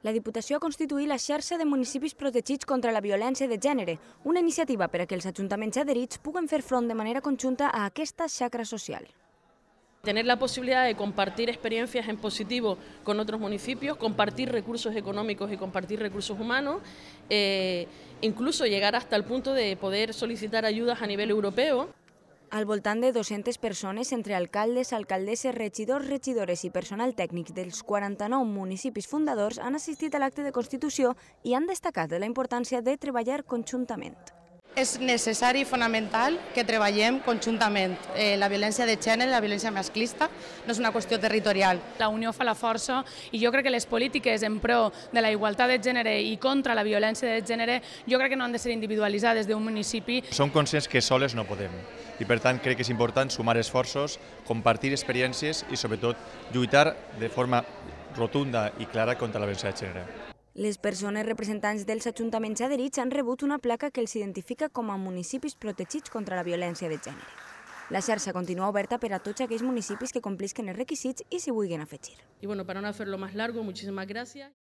La Diputació ha constituït la xarxa de municipis protegits contra la violència de gènere, una iniciativa per a que els ajuntaments adherits puguen fer front de manera conjunta a aquesta xacra social. Tener la posibilidad de compartir experiencias en positivo con otros municipios, compartir recursos económicos y compartir recursos humanos, incluso llegar hasta el punto de poder solicitar ayudas a nivel europeo. Al voltant de 200 persones, entre alcaldes, alcaldesses, regidors, regidores i personal tècnic dels 49 municipis fundadors han assistit a l'acte de constitució i han destacat la importància de treballar conjuntament. És necessari i fonamental que treballem conjuntament. La violència de gènere, la violència masclista, no és una qüestió territorial. La unió fa la força i jo crec que les polítiques en pro de la igualtat de gènere i contra la violència de gènere jo crec que no han de ser individualitzades d'un municipi. Som conscients que soles no podem i per tant crec que és important sumar esforços, compartir experiències i sobretot lluitar de forma rotunda i clara contra la violència de gènere. Les persones representants dels ajuntaments adherits han rebut una placa que els identifica com a municipis protegits contra la violència de gènere. La xarxa continua oberta per a tots aquells municipis que complisquen els requisits i s'hi vulguin afegir. Y bueno, para no hacerlo más largo, muchísimas gracias.